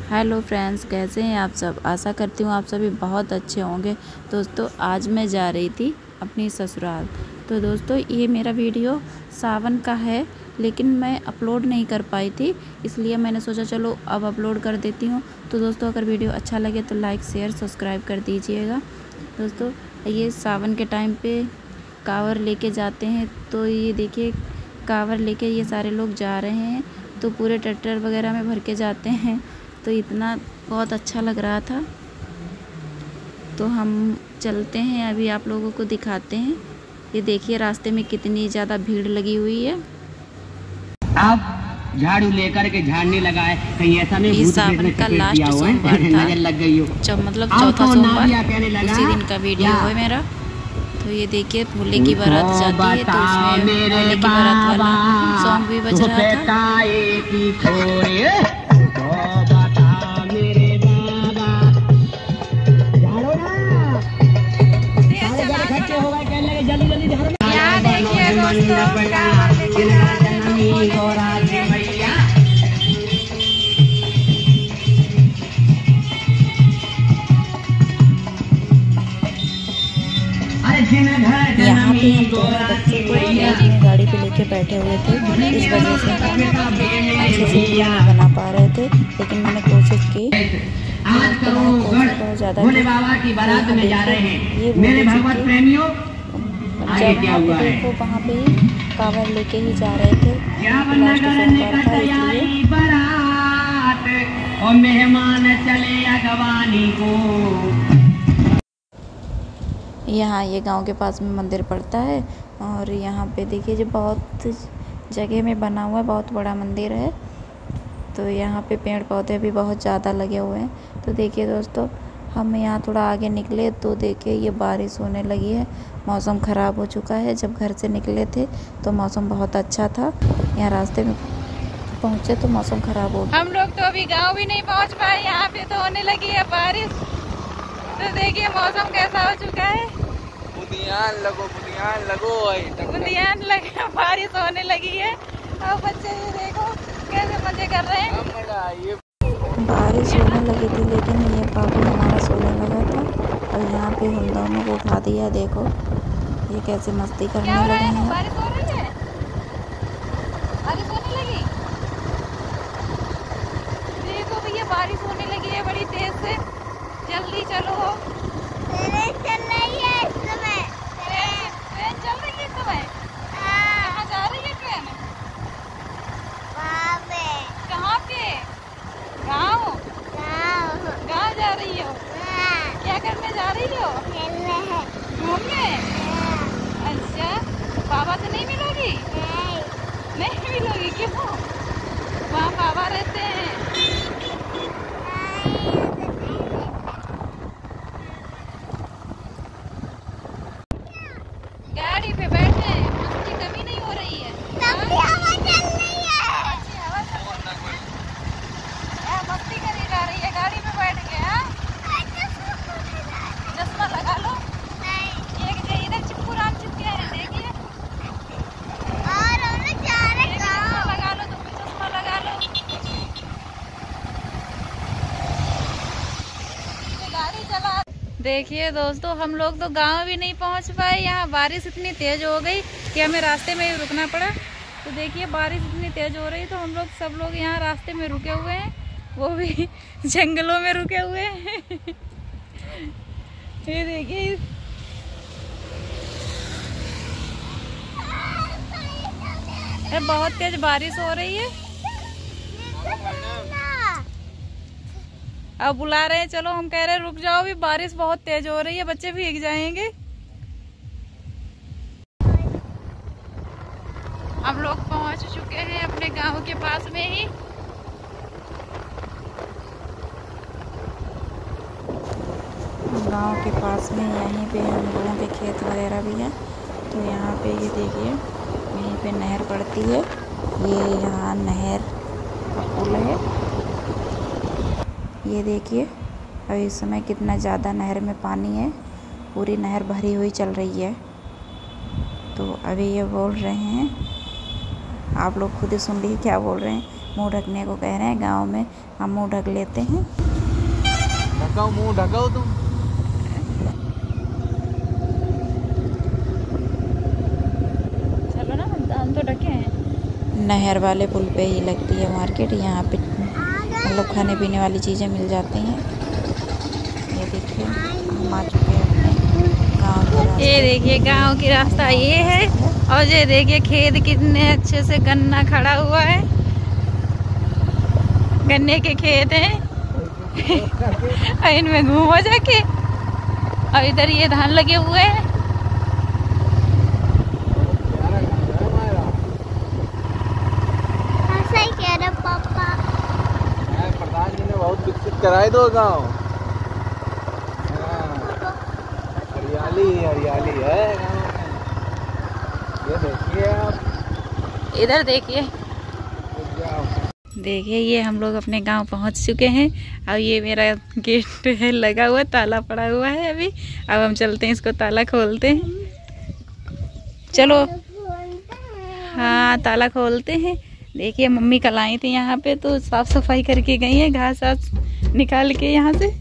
Hello friends, कैसे हैं आप सब। आशा करती हूँ आप सभी बहुत अच्छे होंगे। दोस्तों, आज मैं जा रही थी अपनी ससुराल। तो दोस्तों, ये मेरा वीडियो सावन का है, लेकिन मैं अपलोड नहीं कर पाई थी, इसलिए मैंने सोचा चलो अब अपलोड कर देती हूँ। तो दोस्तों, अगर वीडियो अच्छा लगे तो लाइक शेयर सब्सक्राइब कर दीजिएगा। दोस्तों, ये सावन के टाइम पे कांवर लेके जाते हैं। तो ये देखिए, कांवर लेके ये सारे लोग जा रहे हैं। तो पूरे ट्रैक्टर वगैरह में भर के जाते हैं। तो इतना बहुत अच्छा लग रहा था। तो हम चलते हैं, अभी आप लोगों को दिखाते हैं। ये देखिए, रास्ते में कितनी ज़्यादा भीड़ लगी हुई है। आप झाड़ू लेकर के झाड़ने लगा है, कहीं ऐसा नहीं इस सावन का लास्ट सोमवार था, नजर लग गई हो। मतलब चौथा सोमवार, उसी दिन का वीडियो है मेरा। तो ये देखिए, भोले की बारात जाती है, तो उसमें भोले की बारात वाला सॉन्ग भी बज रहा था। यहाँ पे हम दोनों बच्चे को अपनी गाड़ी पे लेके बैठे हुए थे, इस वजह से हम अच्छे से वीडियो नहीं बना पा रहे थे, लेकिन मैंने कोशिश की। बहुत ज़्यादा ये मेरे भगवत प्रेमियों, जब वहाँ पे देखो वहाँ पे ही कांवर लेके ही जा रहे थे। लास्ट सोमवार था, इसलिए मेहमान चले अगवानी को। यहाँ ये गांव के पास में मंदिर पड़ता है, और यहाँ पे देखिए जो बहुत जगह में बना हुआ है, बहुत बड़ा मंदिर है। तो यहाँ पे पेड़ पौधे भी बहुत ज़्यादा लगे हुए हैं। तो देखिए दोस्तों, हम यहाँ थोड़ा आगे निकले तो देखिए ये बारिश होने लगी है। मौसम ख़राब हो चुका है। जब घर से निकले थे तो मौसम बहुत अच्छा था। यहाँ रास्ते में पहुँचे तो मौसम ख़राब हो गया। हम लोग तो अभी गाँव भी नहीं पहुँच पाए, यहाँ पे तो होने लगी है बारिश। तो देखिए मौसम कैसा हो चुका है। बुनियान लगो बुनियान लगे, बारिश होने लगी है। और बच्चे ये देखो कैसे मजे कर रहे हैं। बारिश होने लगी थी, लेकिन ये बाबू हमारा सोने लगा था, और यहाँ पे हम दोनों को उठा दिया। देखो ये कैसे मस्ती करने लगे हैं। बारिश हो रही है, बारिश होने लगी। देखो भैया, बारिश होने लगी है बड़ी तेज से। जल्दी चलो। ट्रेन चल रही है इस समय। ट्रेन चल रही है इस समय। कहाँ जा रही है ट्रेन? वहाँ पे। कहाँ पे? गाँव गाँव जा रही हो? क्या करने जा रही हो? घूमने। अच्छा, बाबा से नहीं मिलोगी? नहीं मिलोगी, क्यों? वहाँ बाबा रहते हैं। गाड़ी पे बैठे, मस्ती कभी नहीं हो रही है। हवा चल रही है। मस्ती करी जा रही है गाड़ी पे बैठ के। चश्मा लगा लो। नहीं, इधर चिपकू राम चिपके हैं, देखिए। और हम लोग जा रहे हैं। चश्मा लगा लो, तुम भी चश्मा लगा लो। गाड़ी चला। देखिए दोस्तों, हम लोग तो गांव भी नहीं पहुंच पाए। यहाँ बारिश इतनी तेज हो गई कि हमें रास्ते में ही रुकना पड़ा। तो देखिए, बारिश इतनी तेज हो रही, तो हम लोग सब लोग यहाँ रास्ते में रुके हुए हैं, वो भी जंगलों में रुके हुए हैं। ये देखिए, बहुत तेज बारिश हो रही है। अब बुला रहे हैं, चलो। हम कह रहे हैं रुक जाओ, भी बारिश बहुत तेज हो रही है, बच्चे भीग जाएंगे। हम लोग पहुंच चुके हैं अपने गांव के पास में ही। गांव के पास में यहीं पे हम लोगों के खेत वगैरह भी हैं। तो यहाँ पे ये देखिए, यहीं पे नहर पड़ती है। ये यहाँ नहर का पुल है। ये देखिए, अब इस समय कितना ज़्यादा नहर में पानी है। पूरी नहर भरी हुई चल रही है। तो अभी ये बोल रहे हैं, आप लोग खुद ही सुन लीजिए क्या बोल रहे हैं मुंह ढकने को कह रहे हैं। गांव में हम मुंह ढक लेते हैं। ढकाओ मुंह ढकाओ तुम। चलो ना, हम तो ढके हैं। नहर वाले पुल पे ही लगती है मार्केट। यहाँ पे मतलब खाने पीने वाली चीज़ें मिल जाती हैं। ये देखिए हम आ चुके हैं अपने गाँव के रास्ते। ये देखिए गांव की रास्ता ये है, और ये देखिए खेत कितने अच्छे से गन्ना खड़ा हुआ है। गन्ने के खेत हैं। और इनमें घूमो जाके। और इधर ये धान लगे हुए हैं। प्रधान जी ने बहुत विकसित कराए दो गाँव। हरियाली हरियाली है गाँव में। ये देखिए आप, इधर देखिए, देखिए ये हम लोग अपने गांव पहुंच चुके हैं। और ये मेरा गेट है लगा हुआ, ताला पड़ा हुआ है अभी। अब हम चलते हैं, इसको ताला खोलते हैं। चलो हाँ ताला खोलते हैं। देखिए मम्मी कल आई थी यहाँ पे, तो साफ सफाई करके गई है, घास वास निकाल के यहाँ से।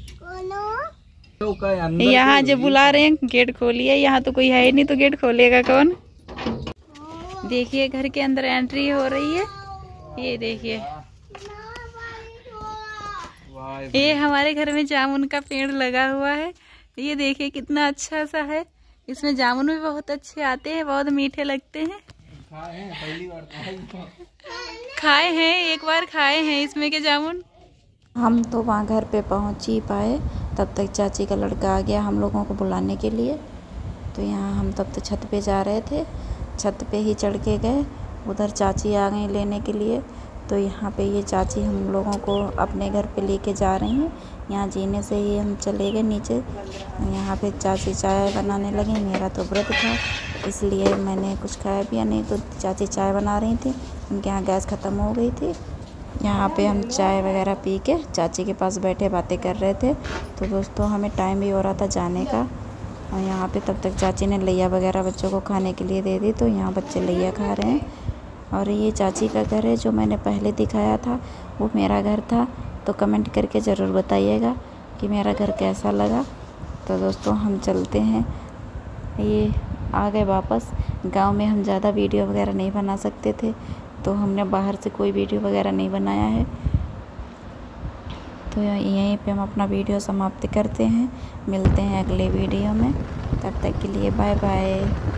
यहाँ जो बुला रहे हैं गेट खोलिए, यहाँ तो कोई है ही नहीं, तो गेट खोलेगा कौन। देखिए घर के अंदर एंट्री हो रही है। ये देखिए ये हमारे घर में जामुन का पेड़ लगा हुआ है। ये देखिए कितना अच्छा सा है। इसमें जामुन भी बहुत अच्छे आते हैं, बहुत मीठे लगते हैं। खाए हैं, एक बार खाए हैं इसमें के जामुन। हम तो वहाँ घर पे पहुँच ही पाए, तब तक चाची का लड़का आ गया हम लोगों को बुलाने के लिए। तो यहाँ हम तब तक छत पे जा रहे थे, छत पे ही चढ़ के गए। उधर चाची आ गई लेने के लिए। तो यहाँ पे ये चाची हम लोगों को अपने घर पे लेके जा रही हैं। यहाँ जीने से ही हम चले गए नीचे। यहाँ पे चाची चाय बनाने लगी। मेरा तो व्रत था, इसलिए मैंने कुछ खाया पिया नहीं। तो चाची चाय बना रही थी, उनके यहाँ गैस ख़त्म हो गई थी। यहाँ पे हम चाय वगैरह पी के चाची के पास बैठे बातें कर रहे थे। तो दोस्तों हमें टाइम भी हो रहा था जाने का। और यहाँ पे तब तक चाची ने लैया वगैरह बच्चों को खाने के लिए दे दी। तो यहाँ बच्चे लैया खा रहे हैं। और ये चाची का घर है, जो मैंने पहले दिखाया था वो मेरा घर था। तो कमेंट करके ज़रूर बताइएगा कि मेरा घर कैसा लगा। तो दोस्तों हम चलते हैं, ये आ गए वापस। गांव में हम ज़्यादा वीडियो वगैरह नहीं बना सकते थे, तो हमने बाहर से कोई वीडियो वगैरह नहीं बनाया है। तो यहीं पे हम अपना वीडियो समाप्त करते हैं। मिलते हैं अगले वीडियो में, तब तक के लिए बाय बाय।